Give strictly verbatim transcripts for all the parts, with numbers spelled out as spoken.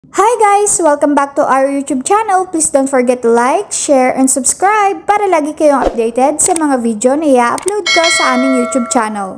Hi guys! Welcome back to our YouTube channel. Please don't forget to like, share, and subscribe para lagi kayong updated sa mga video na i-upload ko sa aming YouTube channel.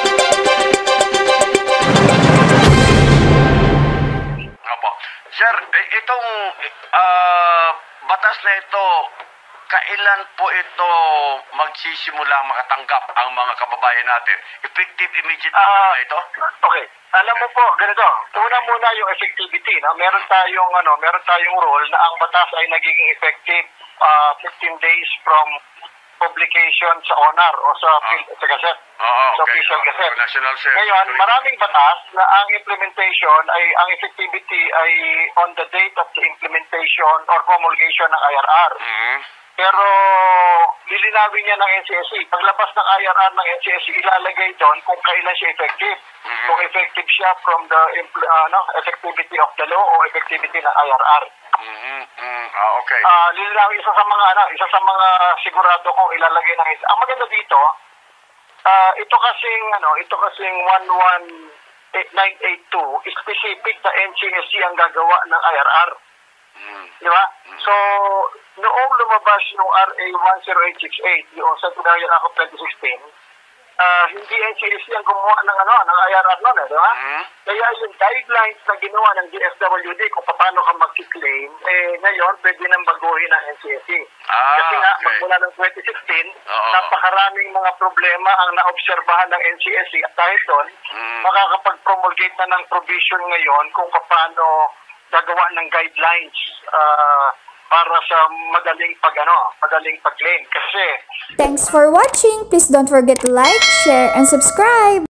Opo. Sir, itong uh, batas na ito, kailan po ito magsisimula makatanggap ang mga kababayan natin? Effective immediate uh, ito? Okay. Alam mo po, ganito. Una muna yung effectivity. No? Meron tayong ano, meron tayong rule na ang batas ay nagiging effective uh, fifteen days from publication sa O N A R o sa, oh. sa Gazette. Oh, sa okay. official oh, Gazette. National Service. Ngayon, maraming batas na ang implementation ay ang effectivity ay on the date of the implementation or promulgation ng I R R. Mm-hmm. Pero lilinawin niya ng N C S E. Paglabas ng I R R ng N C S E, ilalagay doon kung kailan siya effective. Mm-hmm. Kung effective siya from the uh, no, effectivity of the law o effectivity ng I R R. Mm-hmm. Mm-hmm. Ah, okay. Uh, lilinawin isa sa mga ano, isa sa mga sigurado kung ilalagay ng N C S E. Ang maganda dito, uh, ito kasing ano, ito kasing one one nine eight two, specific na N C S E ang gagawa ng I R R. Mm. Di ba? Mm. So, noong lumabas yung R A one zero eight six eight, yung Secretariat Act of twenty sixteen, uh, hindi N C S E ang gumawa ng, ano, ng I R R noon, eh, di ba? Mm. Kaya yung guidelines na ginawa ng D S W D kung paano ka mag-claim, eh, ngayon, pwede nang baguhin ng N C S E. Ah, kasi nga, okay. Magmula ng twenty sixteen, uh-oh, napakaraming mga problema ang naobserbahan ng N C S E at dahil doon, mm. makakapag-promulgate na ng provision ngayon kung paano gagawa ng guidelines uh, para sa madaling pag ano, madaling pag-claim kasi. Thanks for watching. Please don't forget to like, share, and subscribe.